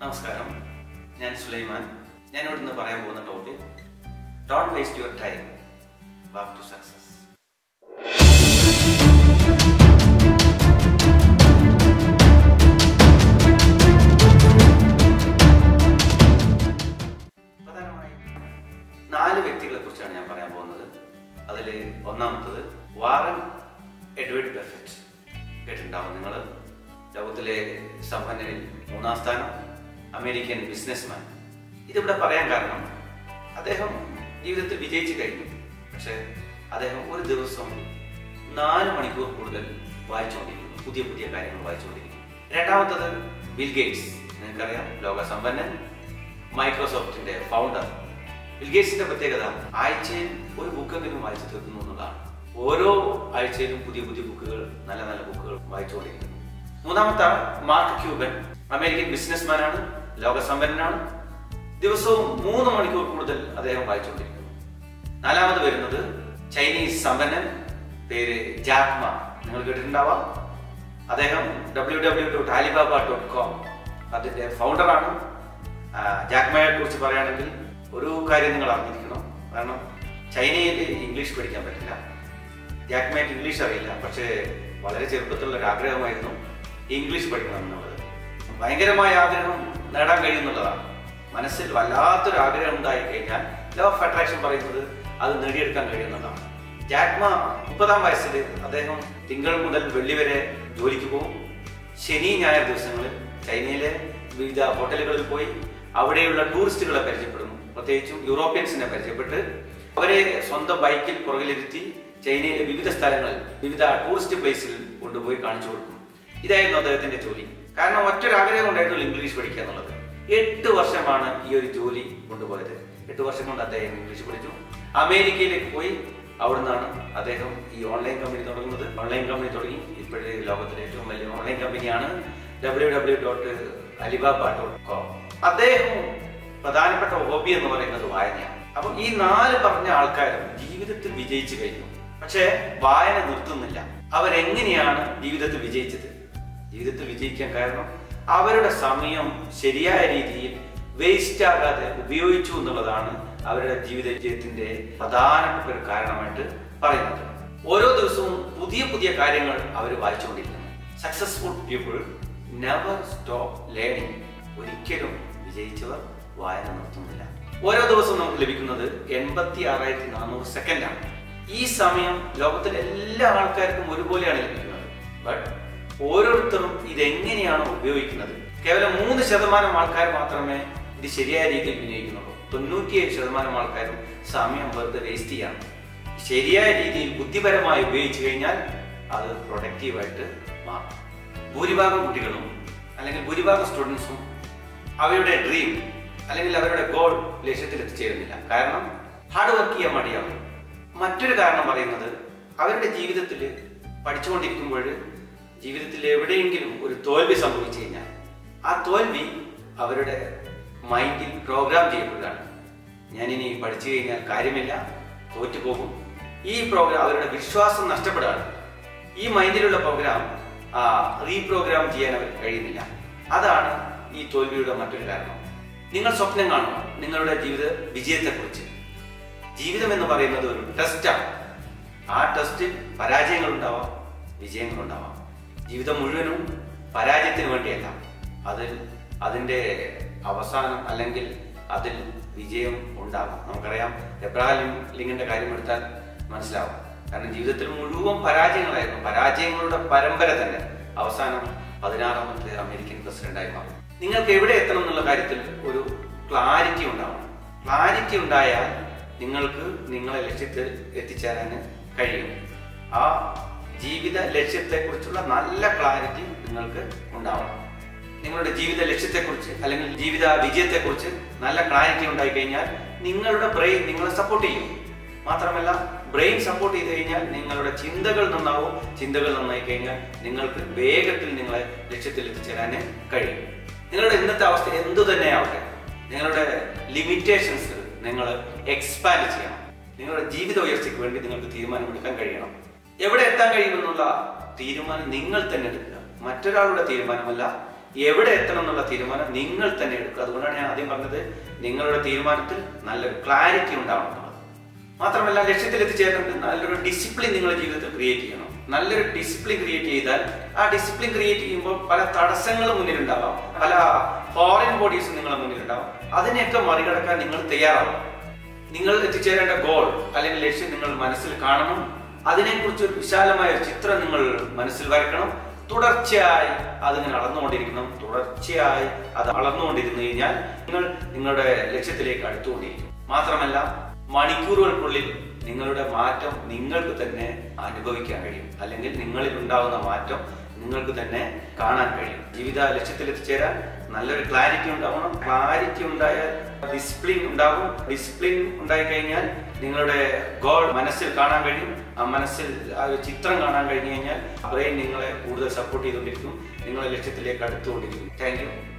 നമസ്കാരം, ഞാൻ സുലൈമാൻ. ഞാൻ ഇവിടുന്ന് പറയാൻ പോകുന്ന topic don't waste your time, walk to success. പ്രധാനമായും 4 വ്യക്തികളെ കുറിച്ചാണ് ഞാൻ പറയാൻ പോകുന്നത്. അതിൽ ഒന്നാമത്തത് വാറൻ എഡ്വേർഡ് ബഫറ്റ്. കേട്ടിട്ടുണ്ടാവും നിങ്ങൾ. ലോകത്തിലെ സമ്പന്നരിൽ 3-ാം സ്ഥാനം, അമേരിക്കൻ ബിസിനസ്മാൻ. ഇതിവിടെ പറയാൻ കാരണം അദ്ദേഹം ജീവിതത്തിൽ വിജയിച്ചു കഴിഞ്ഞു. പക്ഷെ അദ്ദേഹം ഒരു ദിവസം 4 മണിക്കൂർ കൂടുതൽ വായിച്ചുകൊണ്ടിരിക്കുന്നു, പുതിയ പുതിയ കാര്യങ്ങൾ വായിച്ചുകൊണ്ടിരിക്കുന്നു. രണ്ടാമത്തത് ബിൽ ഗേറ്റ്സ്. നിങ്ങൾക്കറിയാം, ലോക സമ്പന്നൻ, മൈക്രോസോഫ്റ്റിന്റെ ഫൗണ്ടർ. ബിൽ ഗേറ്റ്സിന്റെ പ്രത്യേകത ആഴ്ചയിൽ ഒരു ബുക്കെങ്കിലും വായിച്ചു തീർക്കുന്നു എന്നുള്ളതാണ്. ഓരോ ആഴ്ചയിലും പുതിയ പുതിയ ബുക്കുകൾ, നല്ല നല്ല ബുക്കുകൾ വായിച്ചുകൊണ്ടിരിക്കുന്നു. മൂന്നാമത്തെ മാർക്ക് ക്യൂബൻ. അമേരിക്കൻ ബിസിനസ്മാനാണ്, ലോകസമ്പന്നനാണ്. ദിവസവും 3 മണിക്കൂർ കൂടുതൽ അദ്ദേഹം വായിച്ചുകൊണ്ടിരിക്കുന്നു. നാലാമത് വരുന്നത് ചൈനീസ് സമ്പന്നൻ, പേര് ജാക്ക് മാ. നിങ്ങൾ കേട്ടിട്ടുണ്ടാവാം. അദ്ദേഹം www.alibaba.com അതിന്റെ ഫൗണ്ടറാണ്. ജാക്ക് മായെ കുറിച്ച് പറയുകയാണെങ്കിൽ ഒരു കാര്യം നിങ്ങൾ അറിഞ്ഞിരിക്കണം. കാരണം ചൈനയിൽ ഇംഗ്ലീഷ് പഠിക്കാൻ പറ്റില്ല. ജാക്ക് മായ്ക്ക് ഇംഗ്ലീഷ് അറിയില്ല. പക്ഷേ വളരെ ചെറുപ്പത്തിലുള്ള ഒരു ആഗ്രഹമായിരുന്നു ഇംഗ്ലീഷ് പഠിക്കണം എന്നുള്ളത്. ഭയങ്കരമായ ആഗ്രഹം നേടാൻ കഴിയുന്നുള്ളതാണ്. മനസ്സിൽ വല്ലാത്തൊരു ആഗ്രഹം ഉണ്ടായി കഴിഞ്ഞാൽ ലോ ഓഫ് അട്രാക്ഷൻ പറയുന്നത് അത് നേടിയെടുക്കാൻ കഴിയുന്നതാണ്. ജാക്ക് മാ 30-ാം വയസ്സിൽ അദ്ദേഹം തിങ്കൾ മുതൽ വെള്ളി വരെ ജോലിക്ക് പോകും. ശനി ഞായർ ദിവസങ്ങളിൽ ചൈനയിലെ വിവിധ ഹോട്ടലുകളിൽ പോയി അവിടെയുള്ള ടൂറിസ്റ്റുകളെ പരിചയപ്പെടുന്നു. പ്രത്യേകിച്ചും യൂറോപ്യൻസിനെ പരിചയപ്പെട്ട് അവരെ സ്വന്തം ബൈക്കിൽ പുറകിലിരുത്തി ചൈനയിലെ വിവിധ സ്ഥലങ്ങളിൽ, വിവിധ ടൂറിസ്റ്റ് പ്ലേസിൽ കൊണ്ടുപോയി കാണിച്ചു കൊടുക്കും. ഇതായിരുന്നു അദ്ദേഹത്തിന്റെ ജോലി. കാരണം ഒറ്റൊരാഗ്രഹം ഉണ്ടായിരുന്നു ഇംഗ്ലീഷ് പഠിക്കുക എന്നുള്ളത്. 8 വർഷമാണ് ഈ ഒരു ജോലി കൊണ്ടുപോയത്. 8 വർഷം കൊണ്ട് അദ്ദേഹം ഇംഗ്ലീഷ് പഠിച്ചു. അമേരിക്കയിലേക്ക് പോയി അവിടെ നിന്നാണ് അദ്ദേഹം ഈ ഓൺലൈൻ കമ്പനി തുടങ്ങുന്നത്. ഓൺലൈൻ കമ്പനി തുടങ്ങി ഇപ്പോഴത്തെ ലോകത്തിലെ ഏറ്റവും വലിയ ഓൺലൈൻ കമ്പനിയാണ് www.alibaba.com. അദ്ദേഹം പ്രധാനപ്പെട്ട ഹോബി എന്ന് പറയുന്നത് വായനയാണ്. അപ്പൊ ഈ 4 പറഞ്ഞ ആൾക്കാരും ജീവിതത്തിൽ വിജയിച്ചു കഴിഞ്ഞു. പക്ഷെ വായന നിർത്തുന്നില്ല. അവരെങ്ങനെയാണ് ജീവിതത്തിൽ വിജയിച്ചത്? ജീവിതത്തിൽ വിജയിക്കാൻ കാരണം അവരുടെ സമയം ശരിയായ രീതിയിൽ വേസ്റ്റ് ആകാതെ ഉപയോഗിച്ചു എന്നുള്ളതാണ് അവരുടെ ജീവിത വിജയത്തിന്റെ പ്രധാനപ്പെട്ട ഒരു കാരണമായിട്ട് പറയുന്നത്. ഓരോ ദിവസവും പുതിയ പുതിയ കാര്യങ്ങൾ അവർ വായിച്ചുകൊണ്ടിരിക്കുന്നു. Successful people never stop learning. ഒരിക്കലും വിജയിച്ചവർ വായന നിർത്തുന്നില്ല. ഓരോ ദിവസവും നമുക്ക് ലഭിക്കുന്നത് 86,400 സെക്കൻഡാണ്. ഈ സമയം ലോകത്തിലെ എല്ലാ ആൾക്കാർക്കും ഒരുപോലെയാണ് ലഭിക്കുന്നത്. ബട്ട് ഓരോരുത്തരും ഇതെങ്ങനെയാണ് ഉപയോഗിക്കുന്നത്? കേവലം 3% ആൾക്കാർ മാത്രമേ ഇത് ശരിയായ രീതിയിൽ വിനിയോഗിക്കുന്നുള്ളൂ. 97% ആൾക്കാരും സമയം വെറുതെ വേസ്റ്റ് ചെയ്യാണ്. ശരിയായ രീതിയിൽ ബുദ്ധിപരമായി ഉപയോഗിച്ചു കഴിഞ്ഞാൽ അത് പ്രൊഡക്റ്റീവായിട്ട് മാറും. ഭൂരിഭാഗം കുട്ടികളും അല്ലെങ്കിൽ ഭൂരിഭാഗം സ്റ്റുഡൻസും അവരുടെ ഡ്രീം അല്ലെങ്കിൽ അവരുടെ ഗോൾ ലക്ഷ്യത്തിൽ എത്തിച്ചേരുന്നില്ല. കാരണം ഹാർഡ് വർക്ക് ചെയ്യാൻ മടിയാവും. മറ്റൊരു കാരണം പറയുന്നത് അവരുടെ ജീവിതത്തിൽ പഠിച്ചുകൊണ്ടിരിക്കുമ്പോൾ ജീവിതത്തിൽ എവിടെയെങ്കിലും ഒരു തോൽവി സംഭവിച്ചു കഴിഞ്ഞാൽ ആ തോൽവി അവരുടെ മൈൻഡിൽ പ്രോഗ്രാം ചെയ്യപ്പെടുകയാണ്. ഞാനിനി പഠിച്ചു കഴിഞ്ഞാൽ കാര്യമില്ല, തോറ്റുപോകും. ഈ പ്രോഗ്രാം അവരുടെ വിശ്വാസം നഷ്ടപ്പെടുകയാണ്. ഈ മൈൻഡിലുള്ള പ്രോഗ്രാം റീപ്രോഗ്രാം ചെയ്യാൻ അവർക്ക് കഴിയുന്നില്ല. അതാണ് ഈ തോൽവിയുടെ മറ്റൊരു കാരണം. നിങ്ങൾ സ്വപ്നം കാണുക നിങ്ങളുടെ ജീവിത വിജയത്തെക്കുറിച്ച്. ജീവിതം എന്ന് പറയുന്നത് ഒരു ടെസ്റ്റാണ്. ആ ടെസ്റ്റിൽ പരാജയങ്ങൾ ഉണ്ടാവാം, വിജയങ്ങൾ ഉണ്ടാവാം. ജീവിതം മുഴുവനും പരാജയത്തിന് വേണ്ടിയല്ല. അതിന്റെ അവസാനം അല്ലെങ്കിൽ അതിൽ വിജയം ഉണ്ടാകും. നമുക്കറിയാം, എബ്രഹാം ലിങ്കന്റെ കാര്യം എടുത്താൽ മനസ്സിലാവും. കാരണം ജീവിതത്തിൽ മുഴുവൻ പരാജയങ്ങളായിരുന്നു. പരാജയങ്ങളുടെ പരമ്പര തന്നെ അവസാനം 16ാമത്തെ അമേരിക്കൻ പ്രസിഡന്റായി മാറും. നിങ്ങൾക്ക് എവിടെ എത്തണം എന്നുള്ള കാര്യത്തിൽ ഒരു ക്ലാരിറ്റി ഉണ്ടാവണം. ക്ലാരിറ്റി ഉണ്ടായാൽ നിങ്ങൾക്ക് നിങ്ങളെ ലക്ഷ്യത്തിൽ എത്തിച്ചേരാൻ കഴിയും. ആ ജീവിത ലക്ഷ്യത്തെക്കുറിച്ചുള്ള നല്ല ക്ലാരിറ്റി നിങ്ങൾക്ക് ഉണ്ടാവണം. നിങ്ങളുടെ ജീവിത ലക്ഷ്യത്തെക്കുറിച്ച് അല്ലെങ്കിൽ ജീവിത വിജയത്തെക്കുറിച്ച് നല്ല ക്ലാരിറ്റി ഉണ്ടായി കഴിഞ്ഞാൽ നിങ്ങളുടെ ബ്രെയിൻ നിങ്ങളെ സപ്പോർട്ട് ചെയ്യും. മാത്രമല്ല, ബ്രെയിൻ സപ്പോർട്ട് ചെയ്ത് കഴിഞ്ഞാൽ നിങ്ങളുടെ ചിന്തകൾ നന്നാവും. ചിന്തകൾ നന്നായി കഴിഞ്ഞാൽ നിങ്ങൾക്ക് വേഗത്തിൽ നിങ്ങളെ ലക്ഷ്യത്തിൽ എത്തിച്ചേരാൻ കഴിയും. നിങ്ങളുടെ ഇന്നത്തെ അവസ്ഥ എന്തു തന്നെയാവട്ടെ, നിങ്ങളുടെ ലിമിറ്റേഷൻസ് നിങ്ങൾ എക്സ്പാൻഡ് ചെയ്യണം. നിങ്ങളുടെ ജീവിത ഉയർച്ചയ്ക്ക് വേണ്ടി നിങ്ങൾക്ക് തീരുമാനമെടുക്കാൻ കഴിയണം. എവിടെ എത്താൻ കഴിയുമെന്നുള്ള തീരുമാനം നിങ്ങൾ തന്നെ എടുക്കുക. മറ്റൊരാളുടെ തീരുമാനമല്ല, എവിടെ എത്തണം എന്നുള്ള തീരുമാനം നിങ്ങൾ തന്നെ എടുക്കുക. അതുകൊണ്ടാണ് ഞാൻ ആദ്യം പറഞ്ഞത്, നിങ്ങളുടെ തീരുമാനത്തിൽ നല്ലൊരു ക്ലാരിറ്റി ഉണ്ടാവണം എന്നുള്ളത്. മാത്രമല്ല, ലക്ഷ്യത്തിൽ എത്തിച്ചേരണമെങ്കിൽ നല്ലൊരു ഡിസിപ്ലിൻ നിങ്ങളുടെ ജീവിതത്തിൽ ക്രിയേറ്റ് ചെയ്യണം. നല്ലൊരു ഡിസിപ്ലിൻ ക്രിയേറ്റ് ചെയ്താൽ ആ ഡിസിപ്ലിൻ ക്രിയേറ്റ് ചെയ്യുമ്പോൾ പല തടസ്സങ്ങളും മുന്നിലുണ്ടാവാം, പല ഫോറിൻ ബോഡീസും നിങ്ങളുടെ മുന്നിലുണ്ടാവാം. അതിനെയൊക്കെ മറികടക്കാൻ നിങ്ങൾ തയ്യാറാവും. നിങ്ങൾ എത്തിച്ചേരേണ്ട ഗോൾ അല്ലെങ്കിൽ ലക്ഷ്യം നിങ്ങൾ മനസ്സിൽ കാണണം. അതിനെക്കുറിച്ച് ഒരു വിശാലമായ ഒരു ചിത്രം നിങ്ങൾ മനസ്സിൽ വരക്കണം. തുടർച്ചയായി അതിങ്ങനെ അളന്നുകൊണ്ടിരിക്കണം. തുടർച്ചയായി അത് അളന്നുകൊണ്ടിരുന്നു കഴിഞ്ഞാൽ നിങ്ങൾ നിങ്ങളുടെ ലക്ഷ്യത്തിലേക്ക് അടുത്തുകൊണ്ടിരിക്കും. മാത്രമല്ല, മണിക്കൂറുകൾക്കുള്ളിൽ നിങ്ങളുടെ മാറ്റം നിങ്ങൾക്ക് തന്നെ അനുഭവിക്കാൻ കഴിയും, അല്ലെങ്കിൽ നിങ്ങളിൽ ഉണ്ടാകുന്ന മാറ്റം നിങ്ങൾക്ക് തന്നെ കാണാൻ കഴിയും. ജീവിത ലക്ഷ്യത്തിൽ എത്തിച്ചേരാൻ നല്ലൊരു ക്ലാരിറ്റി ഉണ്ടാവണം. ക്ലാരിറ്റി ഉണ്ടായാൽ ഡിസിപ്ലിൻ ഉണ്ടാകും. ഡിസിപ്ലിൻ ഉണ്ടായി കഴിഞ്ഞാൽ നിങ്ങളുടെ ഗോൾ മനസ്സിൽ കാണാൻ കഴിയും. ആ മനസ്സിൽ ആ ഒരു ചിത്രം കാണാൻ കഴിഞ്ഞു കഴിഞ്ഞാൽ ബ്രെയിൻ നിങ്ങളെ കൂടുതൽ സപ്പോർട്ട് ചെയ്തുകൊണ്ടിരിക്കും, നിങ്ങളെ ലക്ഷ്യത്തിലേക്ക് അടുത്തുകൊണ്ടിരിക്കും. Thank you.